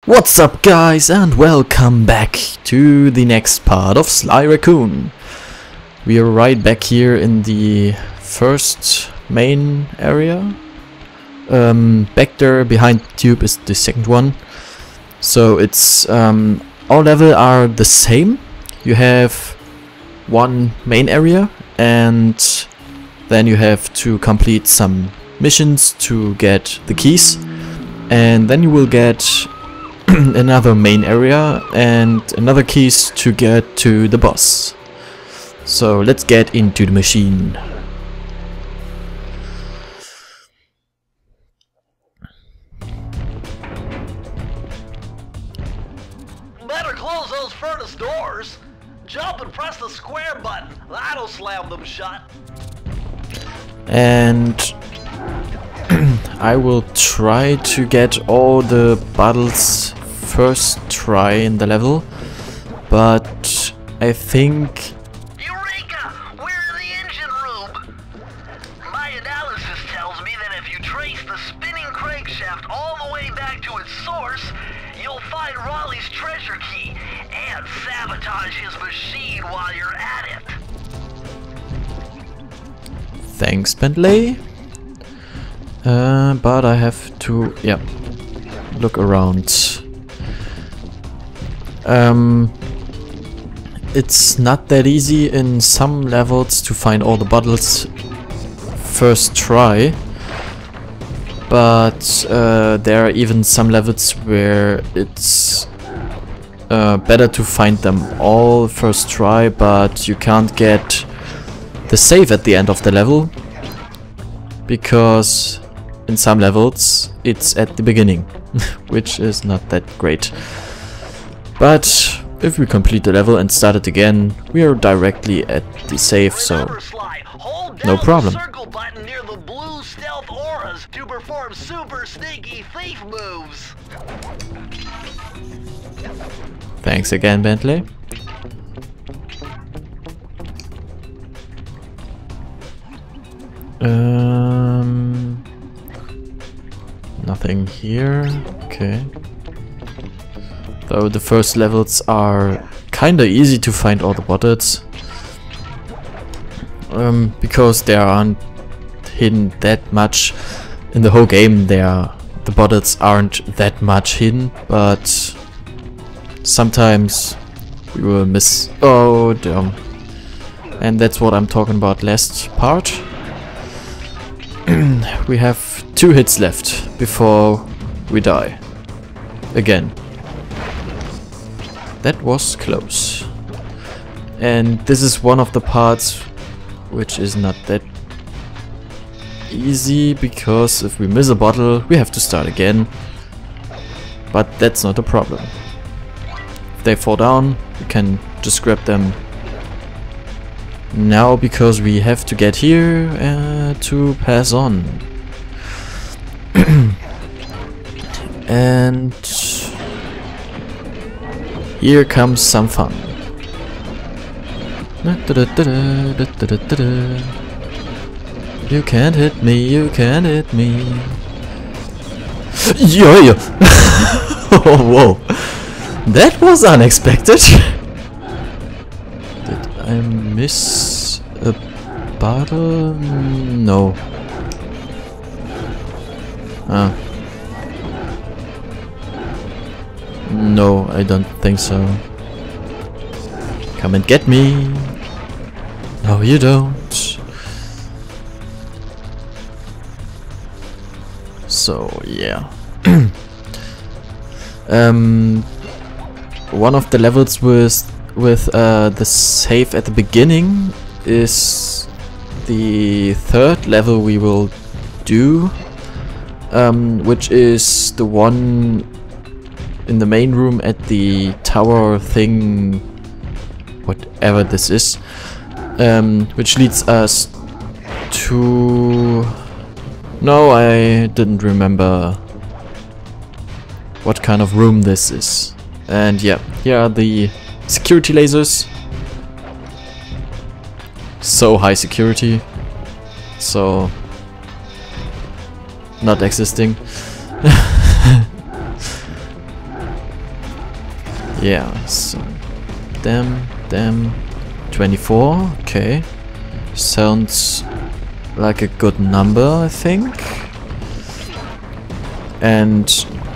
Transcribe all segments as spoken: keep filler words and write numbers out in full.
What's up, guys, and welcome back to the next part of Sly Raccoon. We are right back here in the first main area. Um, back there behind the tube is the second one. So it's um, all levels are the same. You have one main area and then you have to complete some missions to get the keys, and then you will get another main area and another keys to get to the boss. So let's get into the machine. Better close those furnace doors. Jump and press the square button. That'll slam them shut. And I will try to get all the bottles first try in the level, but I think... Eureka! We're in the engine room! My analysis tells me that if you trace the spinning crankshaft all the way back to its source, you'll find Raleigh's treasure key and sabotage his machine while you're at it. Thanks, Bentley. Uh, but I have to, yeah, look around. Um, it's not that easy in some levels to find all the bottles first try, but uh, there are even some levels where it's uh, better to find them all first try, but you can't get the save at the end of the level, because in some levels it's at the beginning, which is not that great. But if we complete the level and start it again, we are directly at the save, so no problem. Circle button near the blue stealth auras to perform super sneaky thief moves. Thanks again, Bentley. Um, nothing here. Okay. Though the first levels are kinda easy to find all the bottles, um, because there aren't hidden that much in the whole game. There, the bottles aren't that much hidden, but sometimes we will miss. Oh damn! And that's what I'm talking about. Last part. We have two hits left before we die again. That was close. And this is one of the parts which is not that easy, because if we miss a bottle we have to start again. But that's not a problem. If they fall down, we can just grab them now, because we have to get here uh, to pass on. And here comes some fun. You can't hit me, you can't hit me. Yeah, yeah. Oh, whoa. That was unexpected. Did I miss a bottle? No. Ah. No, I don't think so. Come and get me. No, you don't. So, yeah. um, one of the levels with with uh, the save at the beginning is the third level we will do, um, which is the one in the main room at the tower thing, whatever this is, um, which leads us to... No, I didn't remember what kind of room this is. And yeah, here are the security lasers. So high security, so not existing. Yeah, so damn, damn, twenty-four, okay. Sounds like a good number, I think. And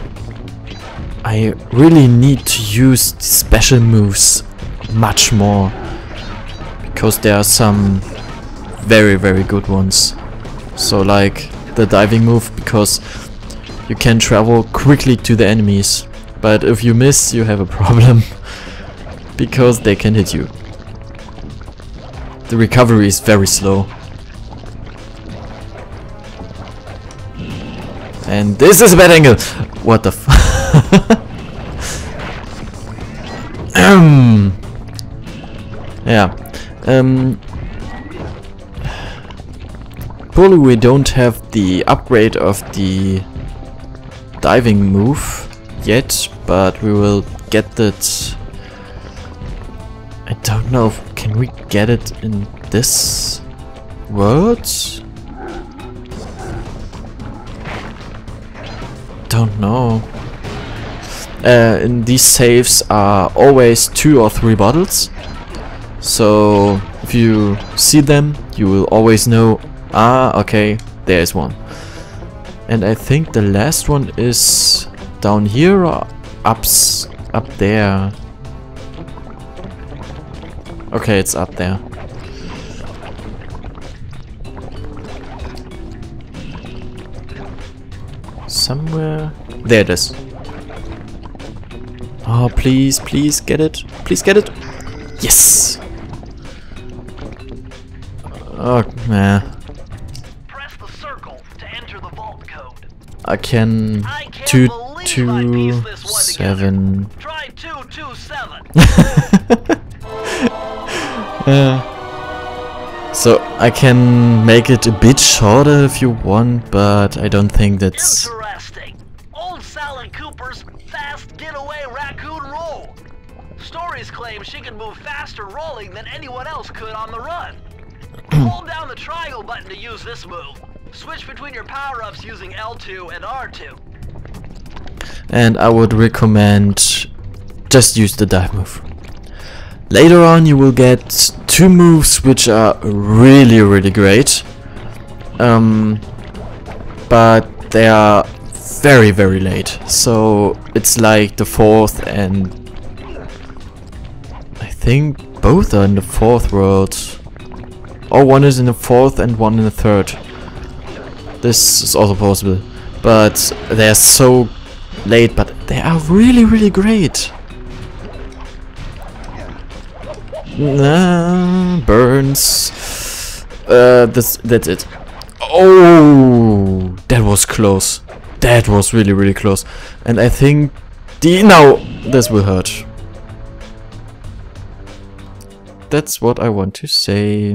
I really need to use special moves much more, because there are some very very good ones. So like the diving move, because you can travel quickly to the enemies, but if you miss you have a problem because they can hit you. The recovery is very slow. And this is a bad angle. What the f um, yeah. Um Probably we don't have the upgrade of the diving move yet, but we will get that. I don't know, can we get it in this world? Don't know. Uh, in these saves are always two or three bottles, so if you see them you will always know, ah, okay, there's one. And I think the last one is down here or ups, up there. Okay, it's up there. Somewhere. There it is. Oh, please, please get it. Please get it. Yes! Oh, man. Press the circle to enter the vault code. I can I can't two believe I two pieced this one seven. together. Try two two seven. uh, so I can make it a bit shorter if you want, but I don't think that's. Interesting. Old Sally Cooper's fast getaway raccoon roll. Stories claim she can move faster rolling than anyone else could on the run. Hold down the triangle button to use this move. Switch between your power-ups using L two and R two. And I would recommend just use the dive move. Later on you will get two moves which are really really great. Um, but they are very very late. So it's like the fourth and I think both are in the fourth world. Or one is in the fourth and one in the third. This is also possible. But they're so late, but they are really, really great. Nah, burns. Uh, this, that's it. Oh, that was close. That was really, really close. And I think the now this will hurt. That's what I want to say.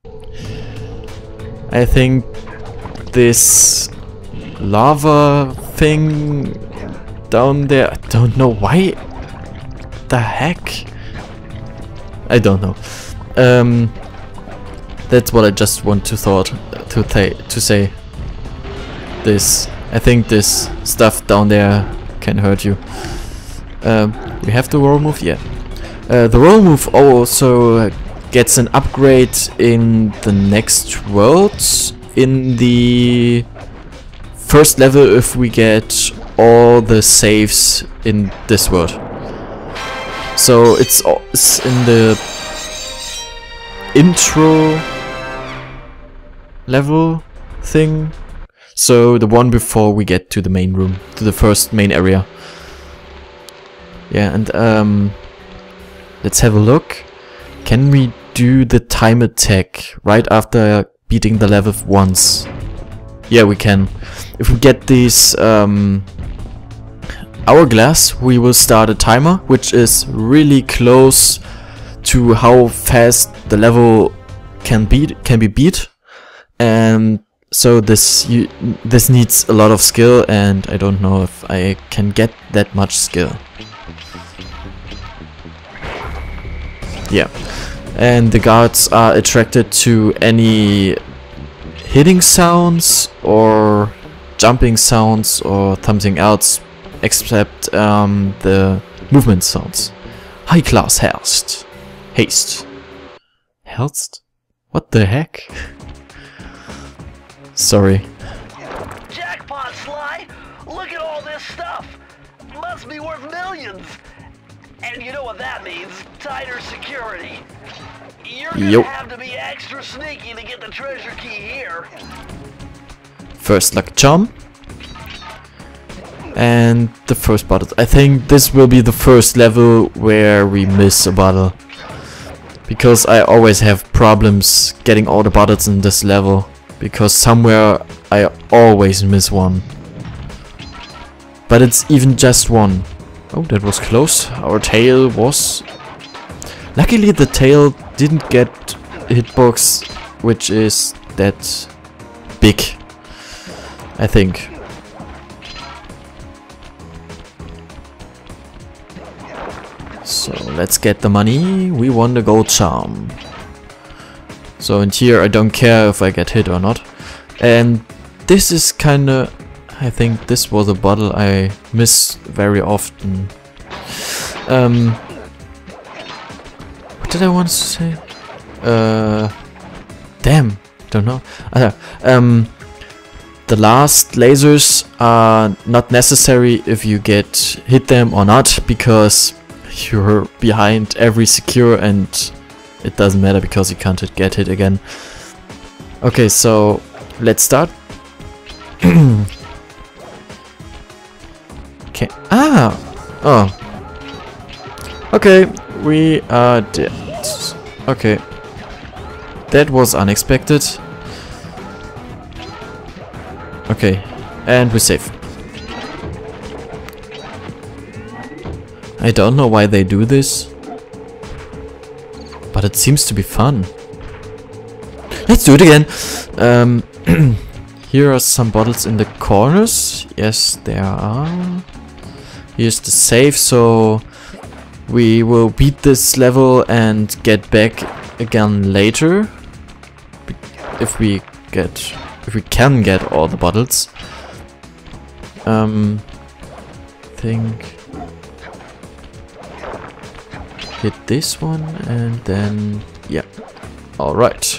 I think this lava thing down there, I don't know why the heck, I don't know. Um, that's what I just want to thought to th to say. This, I think this stuff down there can hurt you. Um, we have the roll move, yeah. Uh, the roll move also uh, gets an upgrade in the next world, in the first level if we get all the saves in this world. So it's, it's in the intro level thing, so the one before we get to the main room, to the first main area. Yeah, and um, let's have a look. Can we do the time attack right after beating the level once? Yeah, we can. If we get this um, hourglass, we will start a timer, which is really close to how fast the level can beat can be beat. And so this you, this needs a lot of skill, and I don't know if I can get that much skill. Yeah. And the guards are attracted to any hitting sounds or jumping sounds or something else except um, the movement sounds. High class haste. Haste. Haste? What the heck? Sorry. Jackpot, Sly! Look at all this stuff! Must be worth millions! And you know what that means? Tighter security. You're gonna Yo. have to be extra sneaky to get the treasure key here. First luck charm. And the first bottle. I think this will be the first level where we miss a bottle. Because I always have problems getting all the bottles in this level. Because somewhere I always miss one. But it's even just one. Oh, that was close. Our tail was... Luckily the tail didn't get a hitbox which is that big. I think. So let's get the money. We won the gold charm. So in here I don't care if I get hit or not. And this is kinda... I think this was a bottle I miss very often. Um, what did I want to say? Uh, damn, don't know. Uh, um, the last lasers are not necessary if you get hit them or not, because you're behind every secure and it doesn't matter because you can't get hit again. Okay, so let's start. Okay. Ah! Oh. Okay, we are dead. Okay. That was unexpected. Okay, and we're safe. I don't know why they do this, but it seems to be fun. Let's do it again! Um, here are some bottles in the corners. Yes, there are. Here's the save, so we will beat this level and get back again later. If we get... if we can get all the bottles. Um... think... hit this one and then... yeah. Alright.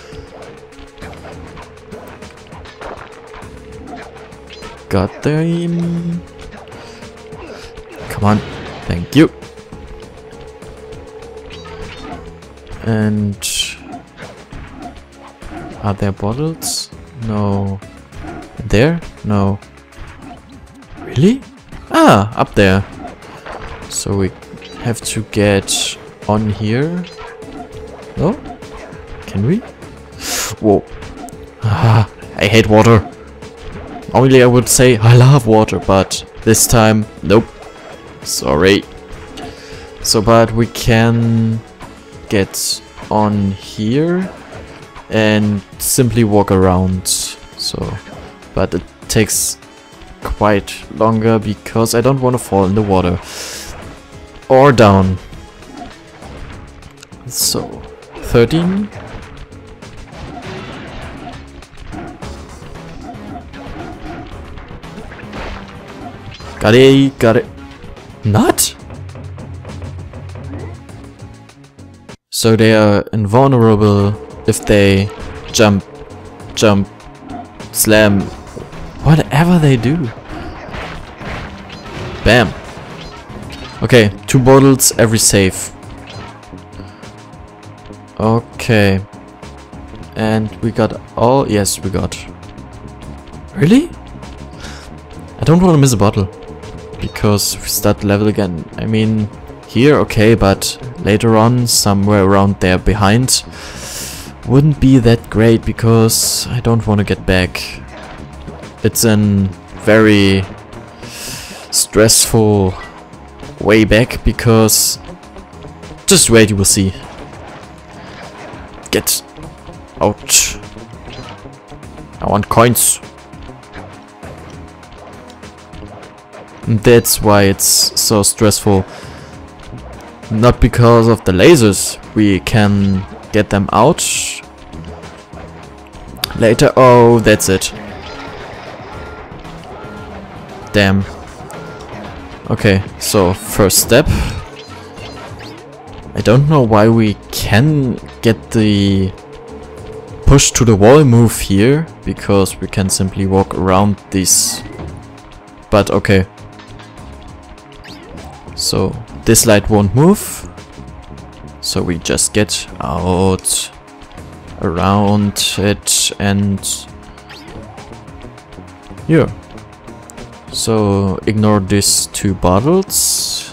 Got them. Come on. Thank you. And... are there bottles? No. There? No. Really? Ah, up there. So we have to get on here. No? Can we? Whoa. Ah, I hate water. Normally I would say I love water, but this time, nope. Sorry. So, but we can get on here and simply walk around. So, but it takes quite longer because I don't want to fall in the water or down. So, thirteen. Got it, got it. Not? So they are invulnerable if they jump, jump, slam, whatever they do. Bam. Okay, two bottles every save. Okay. And we got all, yes, we got. Really? I don't want to miss a bottle. Because we start the level again. I mean, here, okay, but later on, somewhere around there behind, wouldn't be that great because I don't want to get back. It's a very stressful way back because just wait, you will see. Get out. I want coins. And that's why it's so stressful. Not because of the lasers. We can get them out later. Oh, that's it. Damn. Okay, so first step. I don't know why we can get the push to the wall move here, because we can simply walk around this. But okay. So this light won't move. So we just get out around it and yeah. So ignore these two bottles.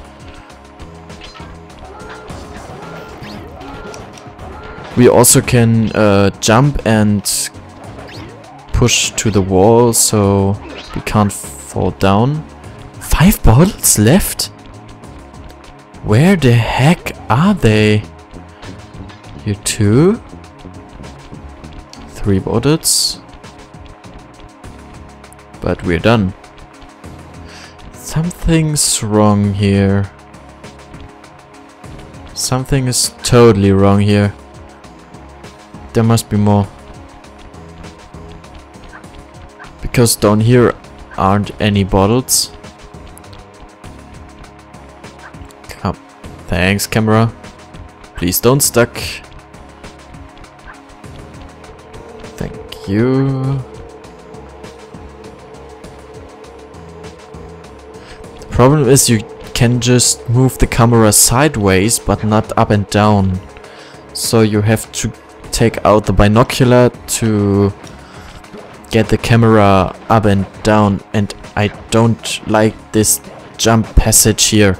We also can uh, jump and push to the wall so we can't fall down. Five bottles left? Where the heck are they? Here two. Three bottles. But we're done. Something's wrong here. Something is totally wrong here. There must be more. Because down here aren't any bottles. Come. Thanks, camera. Please don't stuck. Thank you. The problem is you can just move the camera sideways but not up and down. So you have to take out the binocular to get the camera up and down, and I don't like this jump passage here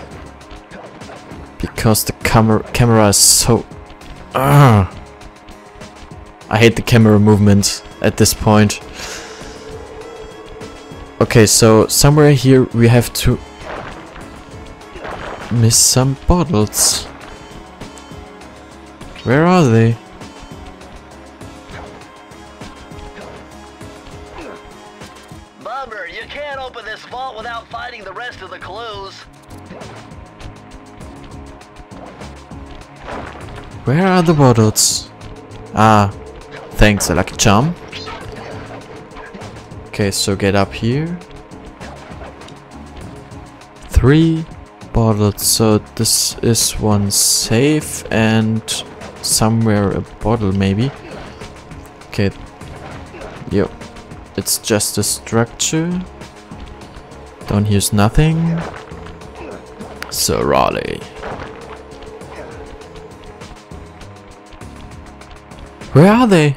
because the camera camera is so uh, I hate the camera movement at this point. Okay, so somewhere here we have to miss some bottles. Where are they? Bummer, you can't open this vault without finding the rest of the clues. Where are the bottles? Ah, thanks, a lucky charm. Okay, so get up here. Three bottles, so this is one safe and somewhere a bottle maybe. Okay, yep. It's just a structure. Down here's nothing. So Raleigh. Where are they?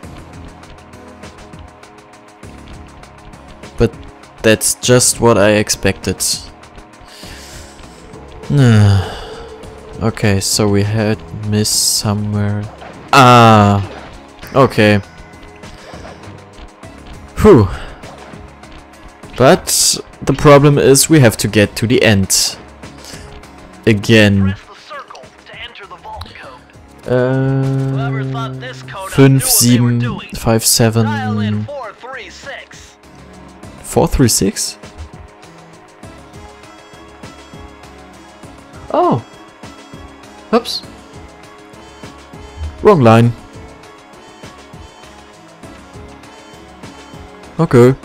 But that's just what I expected. Okay, so we had missed somewhere. Ah, okay. Whew. But the problem is we have to get to the end. Again. Uh, five, seven, five, seven. four three six? Oh. Oops. Wrong line. Okay.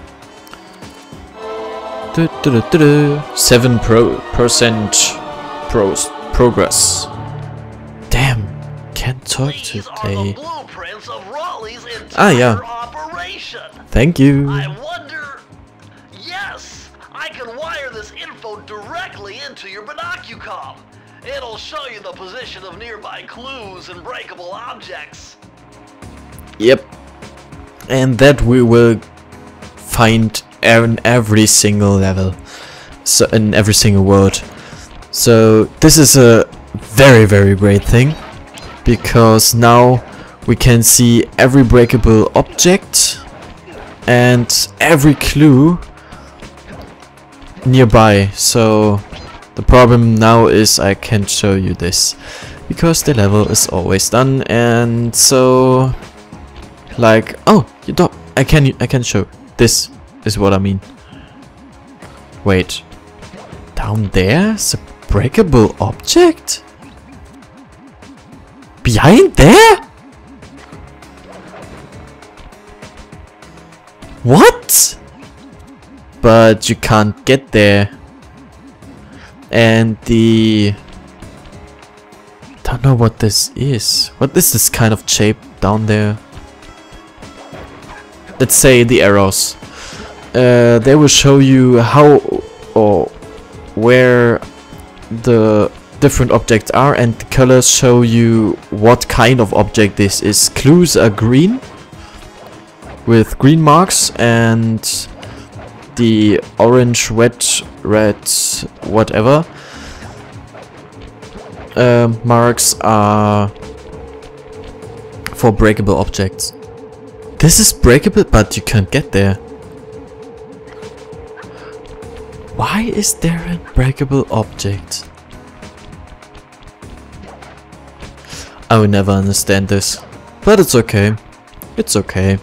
Du, du, du, du, du. Seven pro percent pros progress. Damn, can't talk today. Ah, yeah. Thank you. I wonder. Yes, I can wire this info directly into your binocucom. It'll show you the position of nearby clues and breakable objects. Yep. And that we will find in every single level, so in every single world. So this is a very very great thing, because now we can see every breakable object and every clue nearby. So the problem now is I can't show you this because the level is always done, and so like, oh, you don't, I can I can show. This is what I mean. Wait, down there's a breakable object? Behind there? What? But you can't get there. And the don't know what this is. What is this kind of shape down there? Let's say the arrows. Uh, they will show you how or where the different objects are, and the colors show you what kind of object this is. Clues are green with green marks, and the orange, red, red, whatever uh, marks are for breakable objects. This is breakable, but you can't get there. Why is there a breakable object? I will never understand this, but it's okay. It's okay.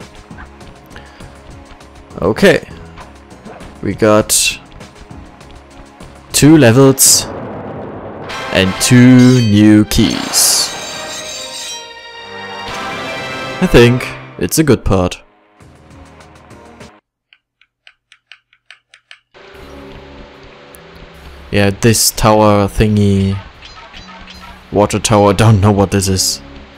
Okay. We got two levels and two new keys. I think it's a good part. Yeah, this tower thingy, water tower, don't know what this is.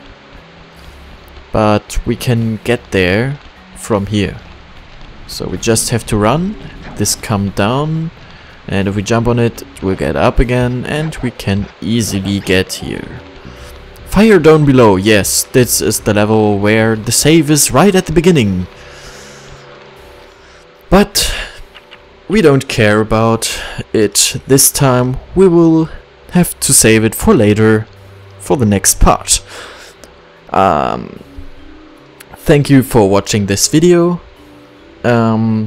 But we can get there from here. So we just have to run, this come down, and if we jump on it, we'll get up again, and we can easily get here. Fire down below, yes, this is the level where the save is right at the beginning. But we don't care about it this time. We will have to save it for later, for the next part. Um, thank you for watching this video. Um,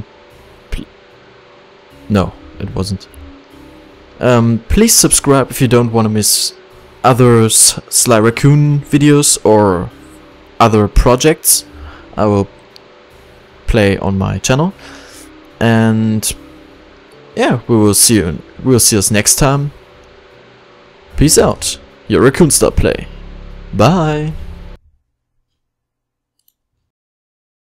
no, it wasn't. Um, please subscribe if you don't want to miss other Sly Raccoon videos or other projects I will play on my channel. And yeah, we will see you. We'll see us next time. Peace out. Your Raccoon Star Play. Bye.